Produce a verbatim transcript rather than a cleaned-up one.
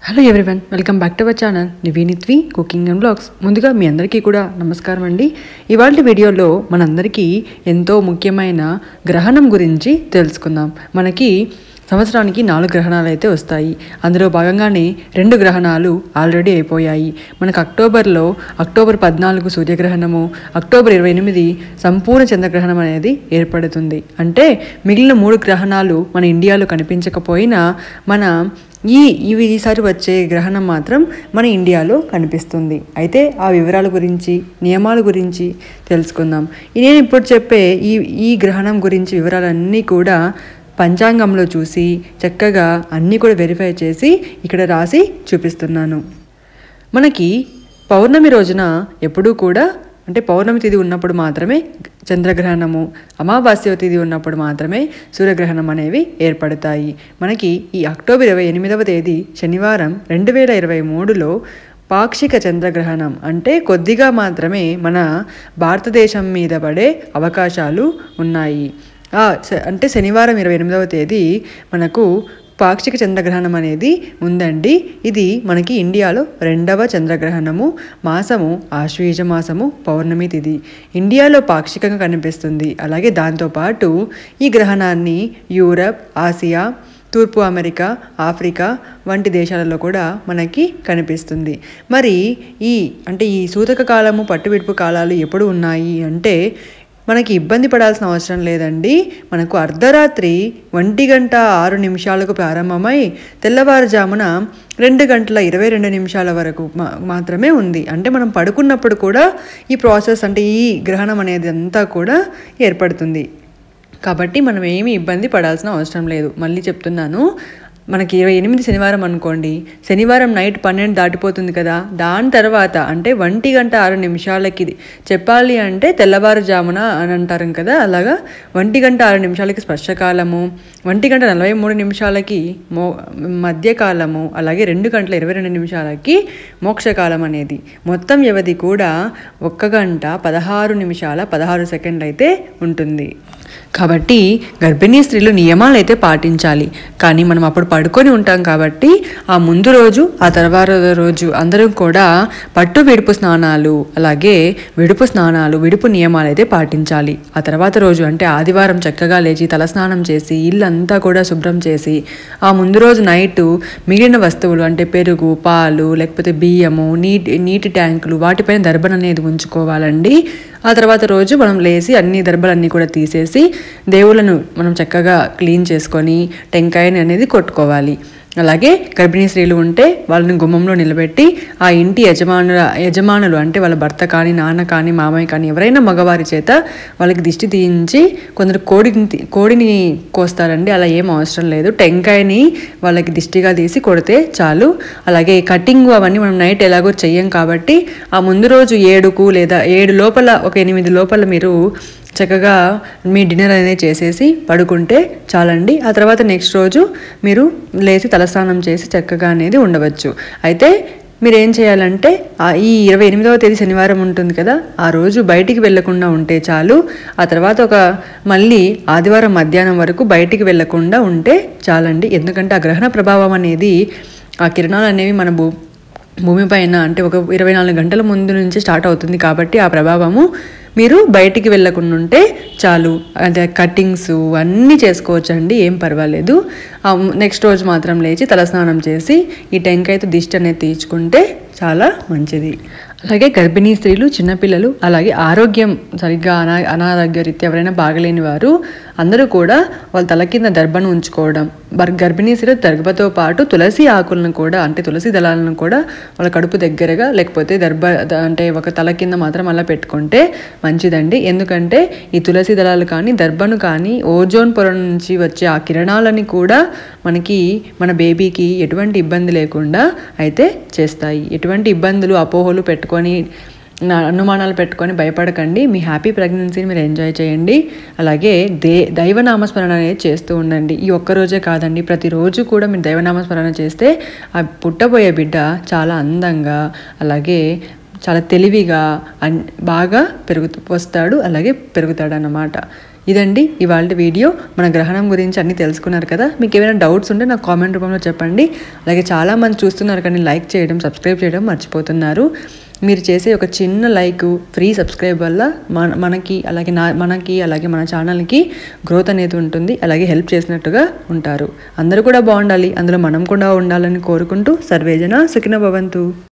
Hello everyone, welcome back to our channel నివీనిత్వి cooking and blogs. ముందుగా మీ అందరికీ కూడా నమస్కారం అండి. ఇవాళ వీడియోలో మనందరికీ ఎంతో ముఖ్యమైన గ్రహణం గురించి తెలుసుకుందాం. మనకి సంవత్సరానికి నాలుగు గ్రహణాలు అయితే వస్తాయి. అందులో భాగంగానే రెండు గ్రహణాలు ఆల్రెడీ అయిపోయాయి. మనకు అక్టోబర్లో అక్టోబర్ పద్నాలుగు సూర్యగ్రహణము, అక్టోబర్ ఇరవై ఎనిమిది సంపూర్ణ చంద్రగ్రహణం అనేది ఏర్పడుతుంది. అంటే మిగిలిన మూడు గ్రహణాలు మన ఇండియాలో కనిపించకపోయినా మన ఈ ఇవి ఈసారి వచ్చే గ్రహణం మాత్రం మన ఇండియాలో కనిపిస్తుంది. అయితే ఆ వివరాల గురించి, నియమాల గురించి తెలుసుకుందాం. నేను ఇప్పుడు చెప్పే ఈ ఈ గ్రహణం గురించి వివరాలన్నీ కూడా పంచాంగంలో చూసి చక్కగా అన్నీ కూడా వెరిఫై చేసి ఇక్కడ రాసి చూపిస్తున్నాను. మనకి పౌర్ణమి రోజున ఎప్పుడూ కూడా అంటే పౌర్ణమి తిథి ఉన్నప్పుడు మాత్రమే చంద్రగ్రహణము, అమావాస్య తిథి ఉన్నప్పుడు మాత్రమే సూర్యగ్రహణం అనేవి ఏర్పడతాయి. మనకి ఈ అక్టోబర్ ఇరవై ఎనిమిదవ తేదీ శనివారం రెండు వేల ఇరవై మూడులో పాక్షిక చంద్రగ్రహణం అంటే కొద్దిగా మాత్రమే మన భారతదేశం మీద పడే అవకాశాలు ఉన్నాయి. అంటే శనివారం ఇరవై ఎనిమిదవ తేదీ మనకు పాక్షిక చంద్రగ్రహణం అనేది ఉందండి. ఇది మనకి ఇండియాలో రెండవ చంద్రగ్రహణము. మాసము ఆశ్వీజ మాసము, పౌర్ణమి తిథి ఇండియాలో పాక్షికంగా కనిపిస్తుంది. అలాగే దాంతోపాటు ఈ గ్రహణాన్ని యూరప్, ఆసియా, తూర్పు అమెరికా, ఆఫ్రికా వంటి దేశాలలో కూడా మనకి కనిపిస్తుంది. మరి ఈ అంటే ఈ సూతక కాలము, పట్టువిడుపు కాలాలు ఎప్పుడు ఉన్నాయి అంటే మనకి ఇబ్బంది పడాల్సిన అవసరం లేదండి. మనకు అర్ధరాత్రి ఒంటి గంట ఆరు నిమిషాలకు ప్రారంభమై తెల్లవారుజామున రెండు గంటల ఇరవై రెండు నిమిషాల వరకు మా మాత్రమే ఉంది. అంటే మనం పడుకున్నప్పుడు కూడా ఈ ప్రాసెస్ అంటే ఈ గ్రహణం అనేది అంతా కూడా ఏర్పడుతుంది. కాబట్టి మనం ఏమీ ఇబ్బంది పడాల్సిన అవసరం లేదు. మళ్ళీ చెప్తున్నాను, మనకి ఇరవై ఎనిమిది శనివారం అనుకోండి, శనివారం నైట్ పన్నెండు దాటిపోతుంది కదా, దాని తర్వాత అంటే ఒంటి గంట ఆరు నిమిషాలకి చెప్పాలి అంటే తెల్లవారుజామున అని అంటారు కదా, అలాగా ఒంటి గంట ఆరు నిమిషాలకి స్పర్శకాలము, ఒంటి గంట నలభై మూడు నిమిషాలకి మో మధ్యకాలము, అలాగే రెండు గంటల ఇరవై రెండు నిమిషాలకి మోక్షకాలం అనేది మొత్తం వ్యవధి కూడా ఒక్క గంట పదహారు నిమిషాల పదహారు సెకండ్లు అయితే ఉంటుంది. కాబట్టి గర్భిణీ స్త్రీలు నియమాలు అయితే పాటించాలి. కానీ మనం అప్పుడు పడుకొని ఉంటాం కాబట్టి ఆ ముందు రోజు, ఆ తర్వాత రోజు అందరం కూడా పట్టు విడుపు స్నానాలు, అలాగే విడుపు స్నానాలు, విడుపు నియమాలు అయితే పాటించాలి. ఆ తర్వాత రోజు అంటే ఆదివారం చక్కగా లేచి తలస్నానం చేసి ఇల్లంతా కూడా శుభ్రం చేసి ఆ ముందు రోజు నైట్ మిగిలిన వస్తువులు అంటే పెరుగు, పాలు, లేకపోతే బియ్యము, నీటి నీటి ట్యాంకులు వాటిపైన దర్బన అనేది ఉంచుకోవాలండి. ఆ తర్వాత రోజు మనం లేచి అన్ని దర్బలన్నీ కూడా తీసేసి దేవుళ్ళను మనం చక్కగా క్లీన్ చేసుకొని టెంకాయని అనేది కొట్టుకోవాలి. అలాగే గర్భిణీ స్త్రీలు ఉంటే వాళ్ళని గుమ్మంలో నిలబెట్టి ఆ ఇంటి యజమానుల యజమానులు అంటే వాళ్ళ భర్త కానీ, నాన్న కానీ, మామయ్య కానీ ఎవరైనా మగవారి చేత వాళ్ళకి దిష్టి తీయించి కొందరు కోడిని కోడిని కోస్తారండి. అలా ఏం అవసరం లేదు, టెంకాయని వాళ్ళకి దిష్టిగా తీసి కొడితే చాలు. అలాగే కటింగ్ అవన్నీ మనం నైట్ ఎలాగో చెయ్యం కాబట్టి ఆ ముందు రోజు ఏడుకు లేదా ఏడు లోపల ఒక ఎనిమిది లోపల మీరు చక్కగా మీ డిన్నర్ అనేది చేసేసి పడుకుంటే చాలండి. ఆ తర్వాత నెక్స్ట్ రోజు మీరు లేచి తలస్నానం చేసి చక్కగా అనేది ఉండవచ్చు. అయితే మీరు ఏం చేయాలంటే ఈ ఇరవై ఎనిమిదవ తేదీ శనివారం ఉంటుంది కదా, ఆ రోజు బయటికి వెళ్లకుండా ఉంటే చాలు. ఆ తర్వాత ఒక మళ్ళీ ఆదివారం మధ్యాహ్నం వరకు బయటికి వెళ్లకుండా ఉంటే చాలండి. ఎందుకంటే ఆ గ్రహణ ప్రభావం అనేది, ఆ కిరణాలు అనేవి మన భూ భూమి పైన అంటే ఒక ఇరవై నాలుగు గంటల ముందు నుంచి స్టార్ట్ అవుతుంది. కాబట్టి ఆ ప్రభావము మీరు బయటికి వెళ్ళకుండా ఉంటే చాలు. అదే కటింగ్స్ అన్నీ చేసుకోవచ్చండి, ఏం పర్వాలేదు. నెక్స్ట్ రోజు మాత్రం లేచి తలస్నానం చేసి ఈ టెంకాయతో దిష్టి అనేది తీర్చుకుంటే చాలా మంచిది. అలాగే గర్భిణీ స్త్రీలు, చిన్నపిల్లలు, అలాగే ఆరోగ్యం సరిగ్గా అనా అనారోగ్య రీత్యా ఎవరైనా బాగలేని వారు అందరూ కూడా వాళ్ళ తల కింద దర్భను ఉంచుకోవడం. గర్భిణీ స్త్రీలు దర్భతో పాటు తులసి ఆకులను కూడా అంటే తులసి దళాలను కూడా వాళ్ళ కడుపు దగ్గరగా లేకపోతే దర్భ అంటే ఒక తల కింద మాత్రం అలా పెట్టుకుంటే మంచిదండి. ఎందుకంటే ఈ తులసి దళాలు కానీ, దర్భను కానీ ఓజోన్ పొర నుంచి వచ్చే ఆ కిరణాలని కూడా మనకి మన బేబీకి ఎటువంటి ఇబ్బంది లేకుండా అయితే చేస్తాయి. ఎటువంటి ఇబ్బందులు, అపోహలు పెట్టుకొని అనుమానాలు పెట్టుకొని భయపడకండి. మీ హ్యాపీ ప్రెగ్నెన్సీని మీరు ఎంజాయ్ చేయండి. అలాగే దే దైవనామస్మరణ అనేది చేస్తూ ఉండండి. ఈ ఒక్కరోజే కాదండి, ప్రతిరోజు కూడా మీరు దైవనామస్మరణ చేస్తే ఆ పుట్టబోయే బిడ్డ చాలా అందంగా, అలాగే చాలా తెలివిగా బాగా పెరుగు వస్తాడు అలాగే పెరుగుతాడు అన్నమాట. ఇదండి ఇవాళ వీడియో. మన గ్రహణం గురించి అన్నీ తెలుసుకున్నారు కదా. మీకు ఏమైనా డౌట్స్ ఉంటే నాకు కామెంట్ రూపంలో చెప్పండి. అలాగే చాలామంది చూస్తున్నారు కానీ లైక్ చేయడం, సబ్స్క్రైబ్ చేయడం మర్చిపోతున్నారు. మీరు చేసే ఒక చిన్న లైక్, ఫ్రీ సబ్స్క్రైబ్ వల్ల మన మనకి అలాగే నా మనకి అలాగే మన ఛానల్కి గ్రోత్ అనేది ఉంటుంది. అలాగే హెల్ప్ చేసినట్టుగా ఉంటారు. అందరూ కూడా బాగుండాలి, అందులో మనం కూడా ఉండాలని కోరుకుంటూ సర్వేజన సుఖినో భవంతు.